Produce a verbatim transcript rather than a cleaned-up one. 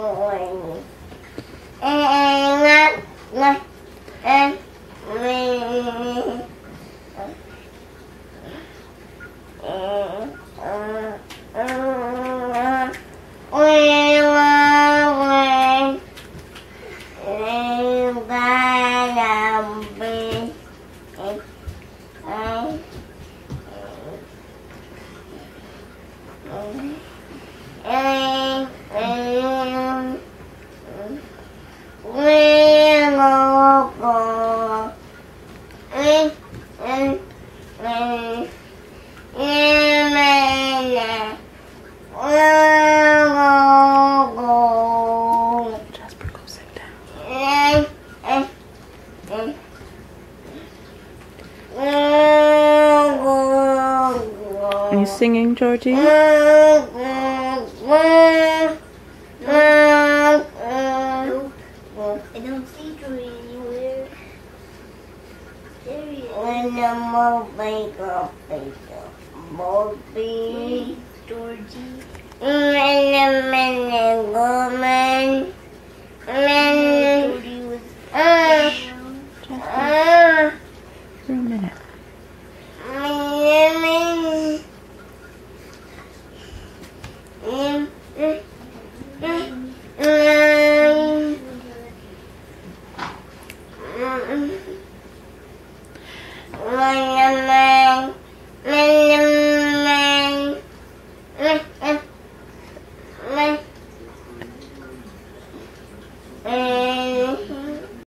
Are you singing, Georgie? No, I don't see Georgie anywhere. There he is. When the more bigger, bigger, more big.